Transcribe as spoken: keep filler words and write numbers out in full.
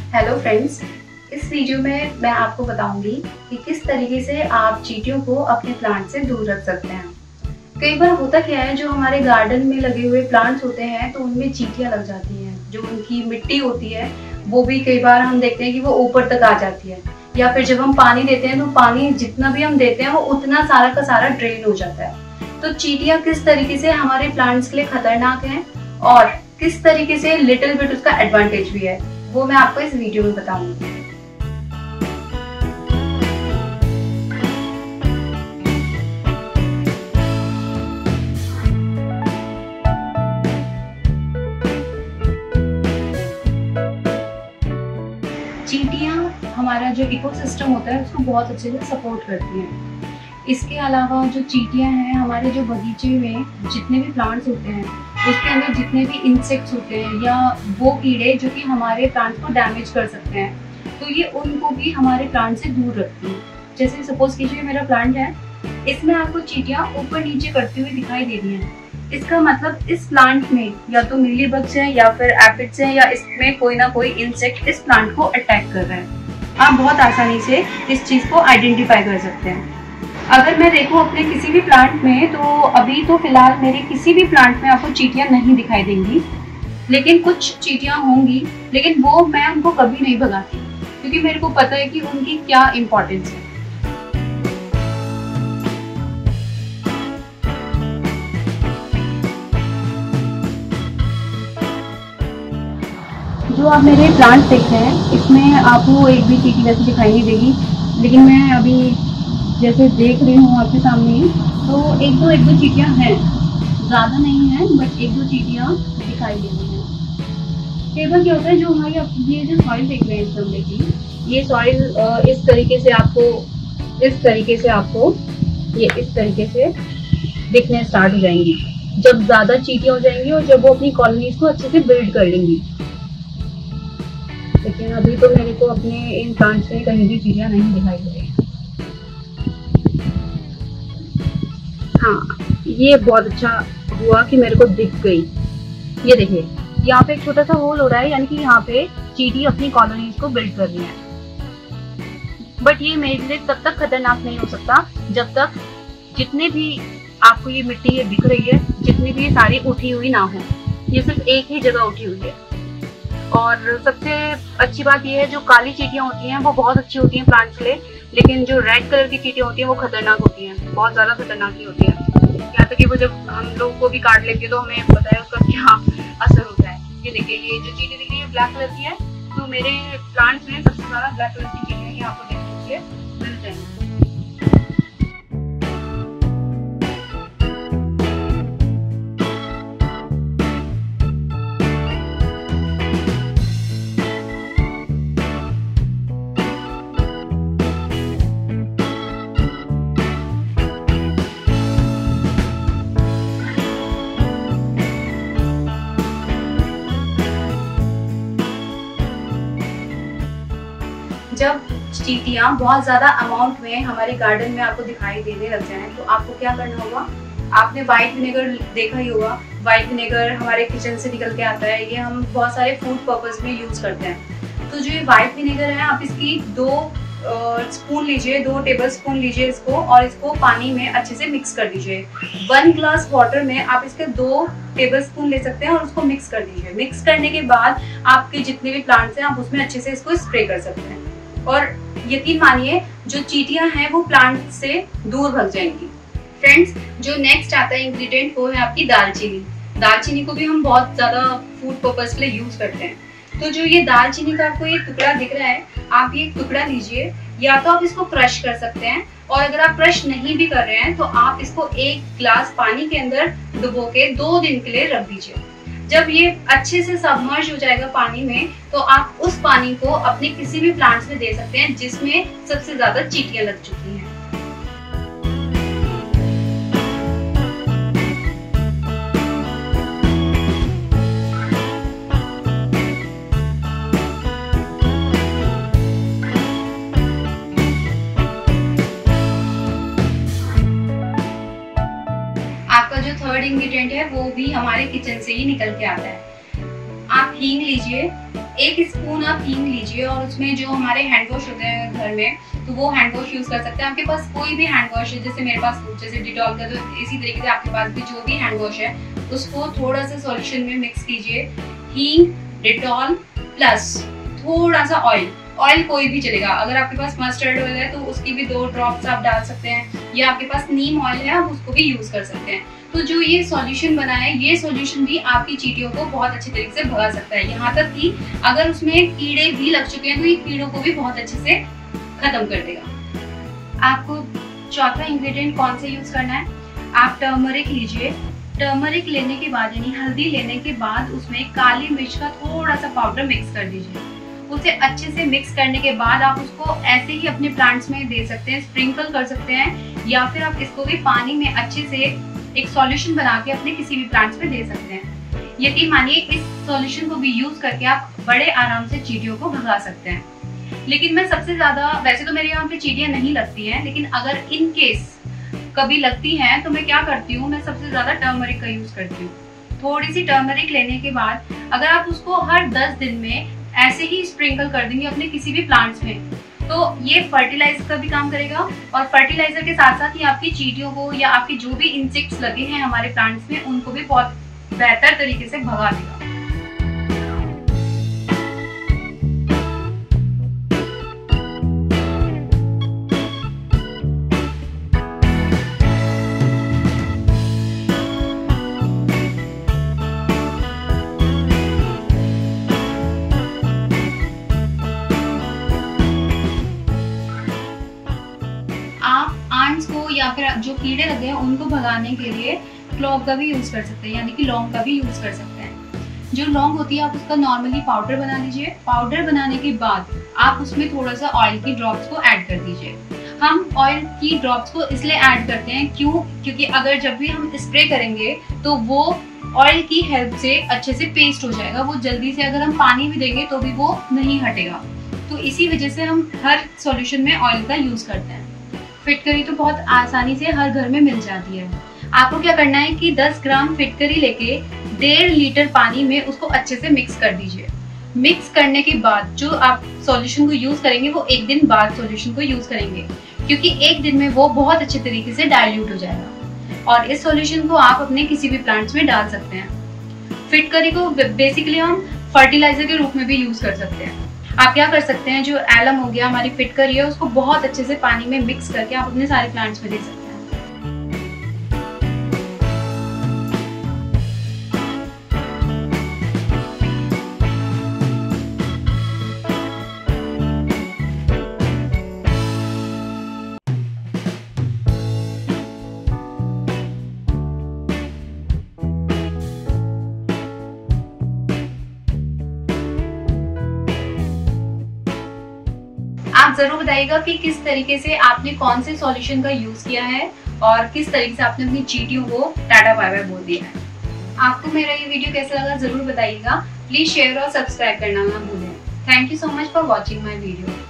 Hello friends, इस video में मैं आपको बताऊंगी कि किस तरीके से आप चींटियों को अपने प्लांट से दूर रख सकते हैं। कई बार होता क्या है, जो हमारे गार्डन में लगे हुए प्लांट्स होते हैं तो उनमें चींटियां लग जाती हैं। जो उनकी मिट्टी होती है वो भी कई बार हम देखते हैं कि वो ऊपर तक आ जाती है, या फिर जब हम पानी देते हैं तो पानी जितना भी हम देते हैं वो उतना सारा का सारा ड्रेन हो जाता है। तो चींटियां किस तरीके से हमारे प्लांट्स के लिए खतरनाक हैं और किस तरीके से लिटिल बिट उसका एडवांटेज भी है, वो मैं आपको इस वीडियो में बताऊंगी। चींटियां हमारा जो इकोसिस्टम होता है उसको बहुत अच्छे से सपोर्ट करती हैं। इसके अलावा जो चींटियां हैं, हमारे जो बगीचे में जितने भी प्लांट्स होते हैं उसके अंदर जितने भी इंसेक्ट्स होते हैं या वो कीड़े जो कि हमारे प्लांट्स को डैमेज कर सकते हैं, तो ये उनको भी हमारे प्लांट से दूर रखती है। जैसे सपोज कीजिए मेरा प्लांट है, इसमें आपको चींटियां ऊपर नीचे करती हुई दिखाई दे रही हैं। इसका मतलब इस प्लांट में या तो मीलीबग्स हैं या फिर एफिड्स हैं, या इसमें कोई ना कोई इंसेक्ट इस प्लांट को अटैक कर रहा है। आप बहुत आसानी से इस चीज को आइडेंटिफाई कर सकते हैं। अगर मैं देखूं अपने किसी भी प्लांट में, तो अभी तो फिलहाल मेरे किसी भी प्लांट में आपको चींटियां नहीं दिखाई देंगी, लेकिन कुछ चींटियां होंगी, लेकिन वो मैं उनको कभी नहीं भगाती क्योंकि मेरे को पता है कि उनकी क्या इम्पोर्टेंस है। जो आप मेरे प्लांट देख रहे हैं, इसमें आपको एक भी चींटी वैसे दिखाई नहीं देगी, लेकिन मैं अभी जैसे देख रही हूँ आपके सामने, तो एक दो एक दो चींटियां हैं, ज़्यादा नहीं है बट एक दो चींटियां दिखाई दे रही हैं। कई बार क्या होता है, जो हमारी ये जो सॉइल देख रहे हैं इस गमले की, ये सॉइल इस तरीके से आपको इस तरीके से आपको ये इस तरीके से दिखने स्टार्ट हो जाएंगी जब ज़्यादा चींटियां हो जाएंगी और जब वो अपनी कॉलोनीज को अच्छे से बिल्ड कर लेंगी। लेकिन अभी तो मेरे को अपने इन प्लांट्स में कहीं भी चींटियां नहीं दिखाई दे रही हैं। हाँ, ये बहुत अच्छा हुआ कि मेरे को दिख गई। ये देखिए, यहाँ पे एक छोटा सा होल हो रहा है, यानी कि यहाँ पे चींटी अपनी कॉलोनीज को बिल्ड कर रही है। बट ये मेरे लिए तब तक खतरनाक नहीं हो सकता जब तक जितने भी आपको ये मिट्टी ये दिख रही है, जितनी भी सारी उठी हुई ना हो। ये सिर्फ एक ही जगह उठी हुई है। और सबसे अच्छी बात यह है, जो काली चींटियां होती हैं वो बहुत अच्छी होती हैं प्लांट्स के लिए, लेकिन जो रेड कलर की चींटियां होती हैं वो खतरनाक होती हैं, बहुत ज्यादा खतरनाक ही होती है। यहाँ तक कि वो जब हम लोग को भी काट लेती है तो हमें पता है उसका क्या असर होता है। ये देखिए, ये जो चींटी दिख रही है ब्लैक कलर की है, तो मेरे प्लांट्स में सबसे ज्यादा ब्लैक कलर की चींटियां ये आपको देखने के लिए मिल जाएंगी। जब चींटियां बहुत ज्यादा अमाउंट में हमारे गार्डन में आपको दिखाई देने लग जाएं, तो आपको क्या करना होगा। आपने व्हाइट विनेगर देखा ही होगा। व्हाइट विनेगर हमारे किचन से निकल के आता है, ये हम बहुत सारे फूड पर्पस में यूज करते हैं। तो जो ये व्हाइट विनेगर है, आप इसकी दो स्पून लीजिए, दो टेबल स्पून लीजिए इसको, और इसको पानी में अच्छे से मिक्स कर दीजिए। वन ग्लास वाटर में आप इसके दो टेबल स्पून ले सकते हैं और उसको मिक्स कर दीजिए। मिक्स करने के बाद आपके जितने भी प्लांट्स हैं आप उसमें अच्छे से इसको स्प्रे कर सकते हैं, और यकीन मानिए जो चींटियां हैं वो प्लांट से दूर भाग जाएंगी। फ्रेंड्स, जो नेक्स्ट आता है इंग्रेडिएंट वो है आपकी दालचीनी। दालचीनी को भी हम बहुत ज्यादा फूड पर्पस के लिए यूज करते हैं। तो जो ये दालचीनी का आपको ये टुकड़ा दिख रहा है, आप ये टुकड़ा लीजिए, या तो आप इसको क्रश कर सकते हैं, और अगर आप क्रश नहीं भी कर रहे हैं तो आप इसको एक ग्लास पानी के अंदर डुबो के दो दिन के लिए रख दीजिए। जब ये अच्छे से सबमर्ज हो जाएगा पानी में, तो आप उस पानी को अपने किसी भी प्लांट्स में दे सकते हैं जिसमें सबसे ज्यादा चींटियां लग चुकी हैं। आपका जो थर्ड इंग्रेडिएंट है वो भी हमारे किचन से ही निकल के आता है। आप हींग लीजिए, एक स्पून आप हींग लीजिए और उसमें जो हमारे हैंड वॉश होते हैं घर में, तो वो हैंड वॉश यूज कर सकते हैं। आपके पास कोई भी हैंड वॉश है, जैसे मेरे पास जैसे डिटॉल का, तो इसी तरीके से आपके पास भी जो भी हैंड वॉश है उसको थोड़ा सा सॉल्यूशन में मिक्स कीजिए। हींग, डिटॉल प्लस थोड़ा सा ऑयल, ऑयल कोई भी चलेगा। अगर आपके पास मस्टर्ड ऑयल है तो उसकी भी दो ड्रॉप्स आप डाल सकते हैं, या आपके पास नीम ऑयल है आप उसको भी यूज कर सकते हैं। तो जो ये सॉल्यूशन बना है, ये सॉल्यूशन भी आपकी चींटियों को बहुत अच्छे तरीके से भगा सकता है। यहाँ तक कि अगर उसमें कीड़े भी लग चुके हैं तो ये कीड़ों को भी बहुत अच्छे से खत्म कर देगा। आपको चौथा इंग्रेडिएंट कौन से यूज करना है, आप टर्मरिक लीजिए। टर्मरिक लेने के बाद यानी हल्दी लेने के बाद उसमें काली मिर्च का थोड़ा सा पाउडर मिक्स कर दीजिए। उसे अच्छे से मिक्स करने के बाद आप उसको ऐसे ही अपने प्लांट्स में दे सकते हैं, स्प्रिंकल कर सकते हैं, या फिर आप इसको भी पानी में अच्छे से एक सॉल्यूशन बना के अपने किसी भी प्लांट्स में दे सकते हैं। यकीन मानिए इस सॉल्यूशन को भी यूज करके आप बड़े आराम से चींटियों को भगा सकते हैं। लेकिन मैं सबसे ज्यादा, वैसे तो मेरे यहाँ पे चींटियां नहीं लगती हैं, लेकिन अगर इन केस कभी लगती हैं तो मैं क्या करती हूँ, मैं सबसे ज्यादा टर्मरिक का यूज करती हूँ। थोड़ी सी टर्मरिक लेने के बाद अगर आप उसको हर दस दिन में ऐसे ही स्प्रिंकल कर देंगे अपने किसी भी प्लांट्स में, तो ये फर्टिलाइजर का भी काम करेगा और फर्टिलाइजर के साथ साथ ही आपकी चींटियों को या आपके जो भी इंसेक्ट्स लगे हैं हमारे प्लांट्स में उनको भी बहुत बेहतर तरीके से भगा देगा। को या फिर जो कीड़े लगे हैं उनको भगाने के लिए क्लॉव का भी यूज कर सकते हैं, यानी कि लौंग का भी यूज कर सकते हैं। जो लौंग होती है आप उसका नॉर्मली पाउडर बना लीजिए। पाउडर बनाने के बाद आप उसमें थोड़ा सा ऑयल की ड्रॉप्स को ऐड कर दीजिए। हम ऑयल की ड्रॉप्स को इसलिए ऐड करते हैं क्यों, क्योंकि अगर जब भी हम स्प्रे करेंगे तो वो ऑयल की हेल्प से अच्छे से पेस्ट हो जाएगा, वो जल्दी से, अगर हम पानी भी देंगे तो भी वो नहीं हटेगा। तो इसी वजह से हम हर सॉल्यूशन में ऑयल का यूज करते हैं। फिटकरी तो बहुत आसानी से हर घर में मिल जाती है। आपको क्या करना है कि दस ग्राम फिटकरी लेके डेढ़ लीटर पानी में उसको अच्छे से मिक्स कर दीजिए। मिक्स करने के बाद जो आप सॉल्यूशन को यूज करेंगे वो एक दिन बाद सॉल्यूशन को यूज करेंगे, क्योंकि एक दिन में वो बहुत अच्छे तरीके से डाइल्यूट हो जाएगा। और इस सॉल्यूशन को आप अपने किसी भी प्लांट्स में डाल सकते हैं। फिटकरी को बेसिकली हम फर्टिलाइजर के रूप में भी यूज कर सकते हैं। आप क्या कर सकते हैं, जो एलम हो गया, हमारी फिटकरी है, उसको बहुत अच्छे से पानी में मिक्स करके आप अपने सारे प्लांट्स में दे सकते हैं। आप जरूर बताइएगा कि किस तरीके से आपने कौन से सॉल्यूशन का यूज किया है और किस तरीके से आपने अपनी चींटियों को टाटा बाय बाय बोल दिया है। आपको मेरा ये वीडियो कैसा लगा जरूर बताइएगा। प्लीज शेयर और सब्सक्राइब करना ना भूलें। Thank you so much for watching my video.